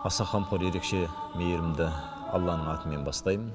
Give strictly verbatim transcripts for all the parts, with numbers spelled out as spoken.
Аса қамқор ерекше мейірімді Алланың атымен бастаймын.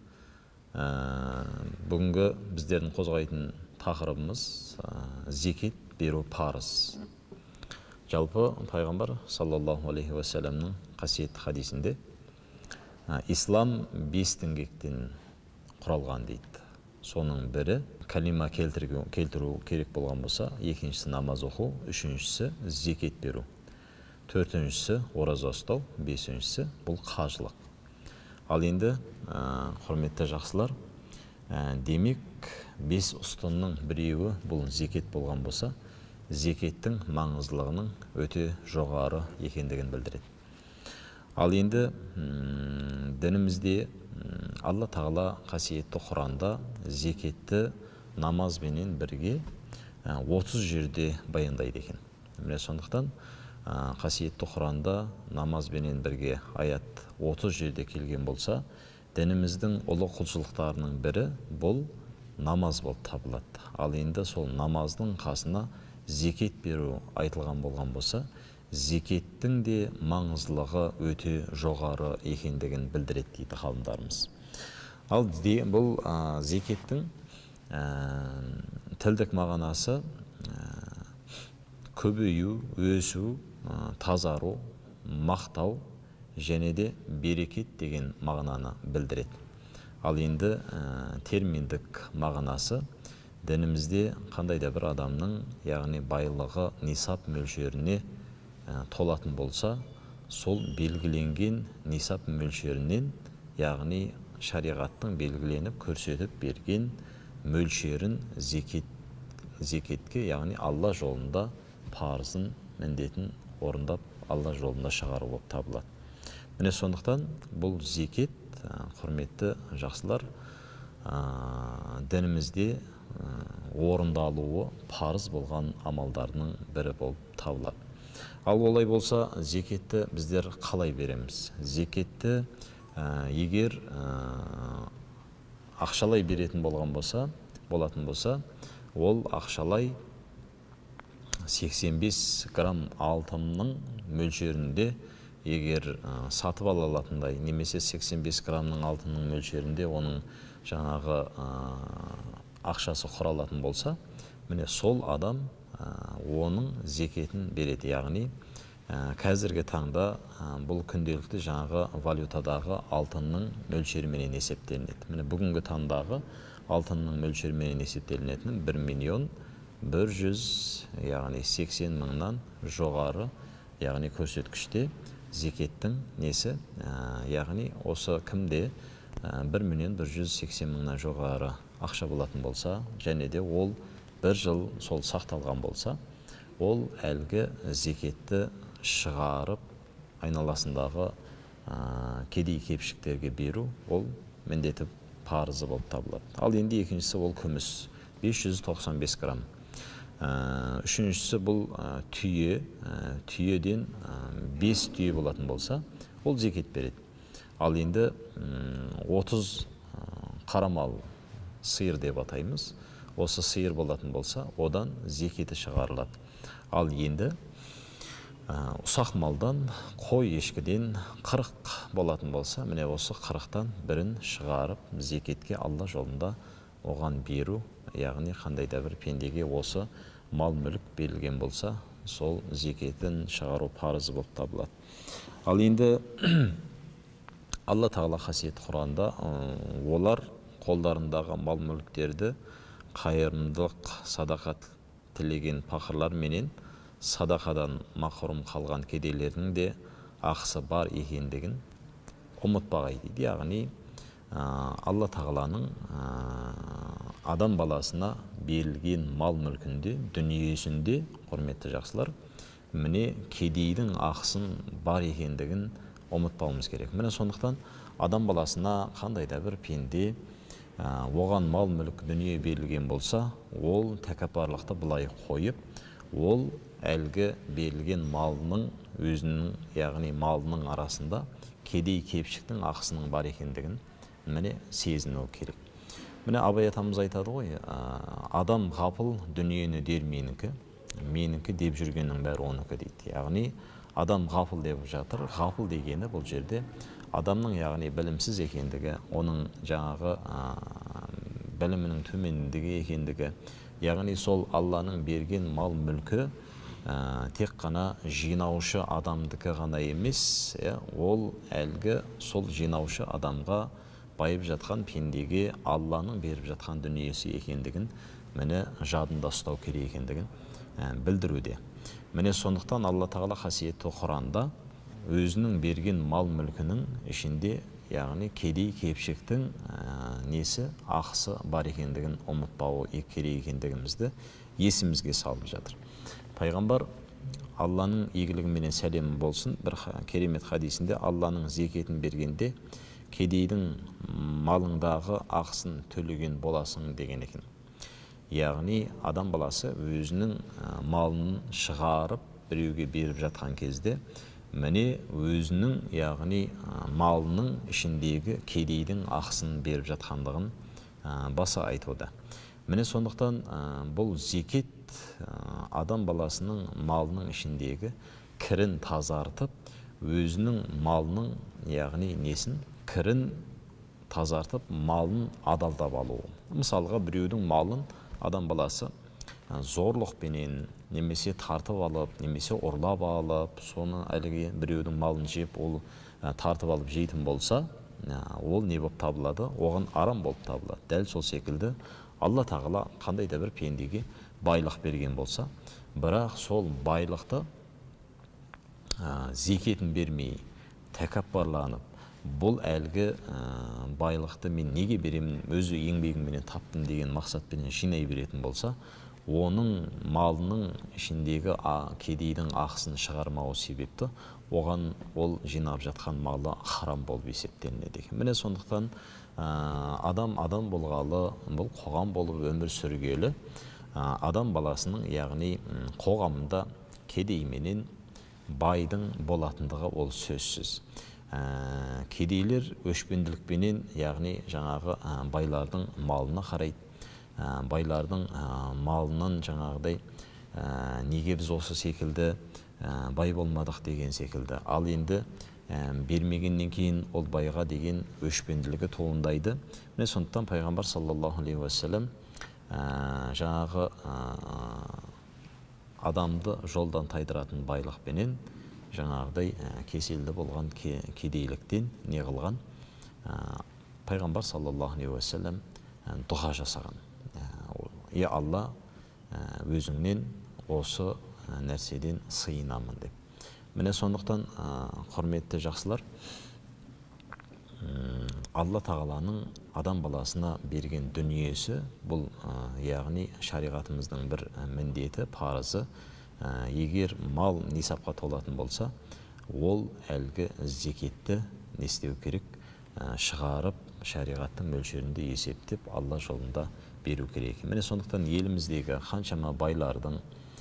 Бүгінгі біздердің қозғайтын тақырыбымыз зекет беру парыз. Жалпы пайғамбар саллаллаху алейхи ва салламның қасиетті хадисінде ислам бес діңгектен құралған дейді. Соның бірі калима келтіру керек болған болса, екіншісі намаз оқу, үшіншісі зекет беру. Төртіншісі ораза ұстау, бесіншісі бұл қажылық. Ал енді құрметті жақсылар, демек бес ұстынның біреуі бұл зекет болған болса, зекеттің маңыздылығының өте жоғары екендігін білдіреді. Ал енді дінімізде Алла тағала қасиетті Құранда зекетті намазбенен бірге отыз жерде баяндайды екен. Міне сондықтан қасиетті Құранда намазбенен бірге аят отыз жерде келген болса, дініміздің ұлы құлшылықтарының бірі бұл намаз болып табылады. Ал енді сол намаздың қасына зекет беру айтылған болған болса, зекеттің де маңыздылығы өте жоғары екендігін білдіреді дейді ғалымдарымыз. Ал бұл зекеттің тілдік мағынасы көбею, өсу, тазару, мақтау және де берекет деген мағынаны білдіреді. Ал енді терминдік мағынасы дінімізде қандай да бір адамның, яғни байлығы нисап мөлшеріне толатын болса, сол белгіленген нисап мөлшерінен, яғни шариғаттың белгіленіп көрсетіп берген мөлшерін зекетке, яғни Алла жолында парызын, міндетін орындап, Алла жолында шығару болып табылады. Міне сондықтан бұл зекет, құрметті жақсылар, дінімізде орындалуы парыз болған амалдарының бірі болып табылады. Ал олай болса, зекетті біздер қалай береміз? Зекетті егер ақшалай беретін болған болса, болатын болса, ол ақшалай сексен бес грамм алтынның мөлшерінде егер сатып ала алатындай, немесе сексен бес граммның алтынның мөлшерінде оның жаңағы ақшасы құралатын болса, міне сол адам оның зекетін береді. Яғни қазіргі таңда бұл күнделікті жаңағы валютадағы алтынның мөлшеріменен есептелінеді. Міне бүгінгі таңдағы алтынның мөлшеріменен есептелінетін бір миллион бір жүз, яғни сексен мыңнан жоғары, яғни көрсеткіште зекеттің несі, яғни осы кімде бір миллион бір жүз сексен мыңнан жоғары ақша болатын болса, және де ол бір жыл сол сақталған болса, ол әлгі зекетті шығарып айналасындағы кедей кепшіктерге беру, ол міндеті парызы болып табылады. Ал енді екіншісі ол күміс, бес жүз тоқсан бес грамм. Үшіншісі бұл түйе, түйеден бес түйе болатын болса, ол зекет береді. Ал енді отыз қарамал сиыр деп атаймыз. Осы сиыр болатын болса, одан зекеті шығарылады. Ал енді ұсақ малдан, қой ешкіден қырық болатын болса, міне осы қырықтан бірін шығарып, зекетке Алла жолында оған беру, яғни қандай да бір пендеге осы мал мүлік берілген болса, сол зекетін шығару парызы болып табылады. Ал енді Алла тағала қасиетті Құранда олар қолдарындағы мал мүліктерді қайырымдылық, садақат тілеген пақырлар менен садақадан мақрұм қалған кедейлердің де ақысы бар екендігін ұмытпағай дейді. Яғни Алла тағаланың адам баласына берілген мал мүлкінде, дүниесінде, құрметті жақсылар, міне кедейдің ақысын бар екендігін ұмытпауымыз керек. Міне сондықтан адам баласына қандай да бір пенде оған мал мүлік дүние берілген болса, ол тәкаппарлықты былай қойып, ол әлгі берілген малының өзінің, яғни малының арасында кедей кепшіктің ақысының бар екендігін міне сезіну керек. Міне Абай атамыз айтады ғой, адам ғапыл дүниені дер менікі, менікі деп жүргеннің бәрі оныкі дейді. Яғни адам ғафыл деп жатыр. Ғафыл дегені бұл жерде адамның яғни білімсіз екендігі, оның жаңағы білімінің төмендігі екендігі, яғни сол Алланың берген мал мүлкі ә, тек қана жинаушы адамдікі ғана емес, ә, ол әлгі сол жинаушы адамға байып жатқан пендеге Алланың беріп жатқан дүниесі екендігін міне жадында ұстау керек екендігін ә, білдіруде. Міне сондықтан Алла Тағала қасиетті Құранда өзінің берген мал мүлкінің ішінде яғни кедей кепшіктің ә, несі ақысы бар екендігін ұмытпау керек екендігімізді есімізге салып жатыр. Пайғамбар Алланың игілігіменен сәлемі болсын, бір керемет хадисінде Алланың зекетін бергенде кедейдің малыңдағы ақысын төлеген боласың деген екен. Яғни адам баласы өзінің малын шығарып біреуге беріп жатқан кезде міне өзінің яғни малының ішіндегі кедейдің ақысын беріп жатқандығын баса айтуда. Міне сондықтан бұл зекет адам баласының малының ішіндегі кірін тазартып, өзінің малының яғни несін кірін тазартып, малын адалдап алуы. Мысалға біреудің малын адам баласы зорлықпенен немесе тартып алып, немесе ұрлап алып, соны әлгі біреудің малын жеп, ол тартып алып жейтін болса, ол не болып табылады? Оған арам болып табылады. Дәл сол секілді Алла Тағала қандай да бір пендеге байлық берген болса, бірақ сол байлықты ә, зекетін бермей, тәкаппарланып, бұл әлгі ә, байлықты мен неге беремін, өзі еңбегімменен таптым деген мақсатпен жинай беретін болса, оның малының ішіндегі кедейдің ақысын шығармауы себепті оған ол жинап жатқан малы харам болып есептелінеді екен. Міне сондықтан адам адам болғалы, бұл қоғам болып өмір сүргелі адам баласының яғни қоғамында кедей менен байдың болатындығы ол сөзсіз. Кедейлер өшпенділікпенен яғни жаңағы байлардың малына қарайды. Байлардың малынан жаңағыдай неге біз осы секілді бай болмадық деген секілді. Ал енді бермегеннен кейін ол байға деген өшпенділігі туындайды. Міне сондықтан пайғамбар саллаллаху алейхи уассалам жаңағы адамды жолдан тайдыратын байлықпенен жаңағыдай кеселді болған кедейліктен не қылған пайғамбар саллаллаху алейхи уассалам дұға жасаған. Я Алла, өзіңнен осы нәрседен сыйынамын деп. Міне сондықтан құрметті жақсылар, Алла Тағаланың адам баласына берген дүниесі, бұл яғни шариғатымыздың бір міндеті, парызы. Егер мал нисапқа толатын болса, ол әлгі зекетті не істеу керек? Шығарып, шариғаттың мөлшерінде есептеп, Алла жолында беру керек. Міне сондықтан еліміздегі қаншама байлардың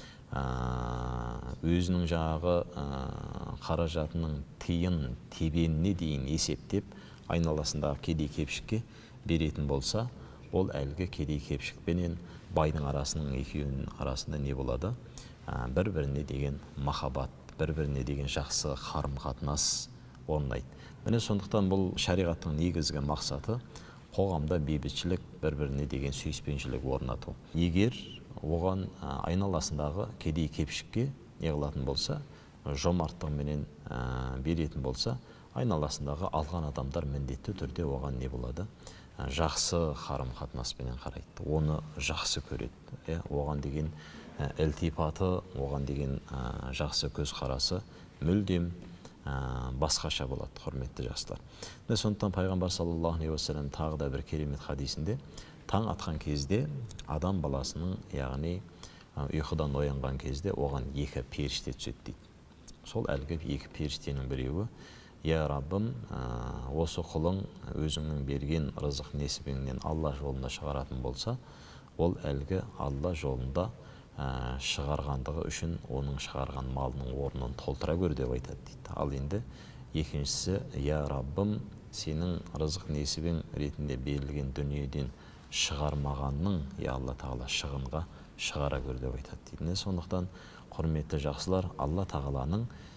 өзінің жаңағы қаражатының тиын тебеніне дейін есептеп, айналасындағы кедей кепшікке беретін болса, ол әлгі кедей кепшікпенен байдың арасының екеуінің арасында не болады? Бір-біріне деген махаббат, бір-біріне деген жақсы қарым-қатынас орнайды. Міне сондықтан бұл шариғаттың негізгі мақсаты қоғамда бейбітшілік, бір-біріне деген сүйіспеншілік орнату. Егер оған айналасындағы кедей кепшікке не қылатын болса, жомарттығыменен беретін болса, айналасындағы алған адамдар міндетті түрде оған не болады? Жақсы қарым-қатынаспенен қарайды, оны жақсы көреді. Оған деген ілтипаты, оған деген жақсы көзқарасы мүлдем басқаша болады, құрметті жастар. Сондықтан пайғамбар саллаллаху алейхи уассалам тағы да бір керемет хадисінде таң атқан кезде адам баласының, яғни ұйқыдан оянған кезде оған екі періште түседі дейді. Сол әлгі екі періштенің біреуі: «Я Раббым, осы құлың өзіңнің берген рызық несібіңнен Алла жолында шығаратын болса, ол әлгі Алла жолында шығарғандығы үшін оның шығарған малының орнын толтыра көр» деп айтады дейді. Ал енді екіншісі: «Я Раббым, сенің рызық несібің ретінде берілген дүниеден шығармағанның, я Алла Тағала, шығынға шығара көр» деп айтады дейді. Сондықтан құрметті жақсылар, Алла Тағаланың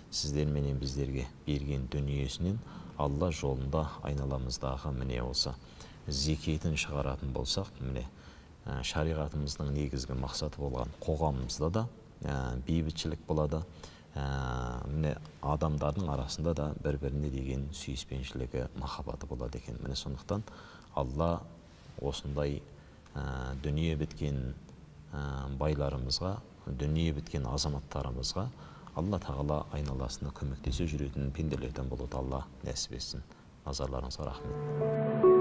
сіздер менен біздерге берген дүниесінен Алла жолында айналамыздағы міне осы зекетін шығаратын болсақ, міне шариғатымыздың негізгі мақсаты болған қоғамымызда да бейбітшілік болады, міне адамдардың арасында да бір-біріне деген сүйіспеншілігі, махаббаты болады екен. Міне сондықтан Алла осындай дүние біткен байларымызға, дүние біткен азаматтарымызға Алла тағала айналасында көмектесе жүретін пенделерден болуды Алла нәсіп етсін. Назарларыңызға рахмет.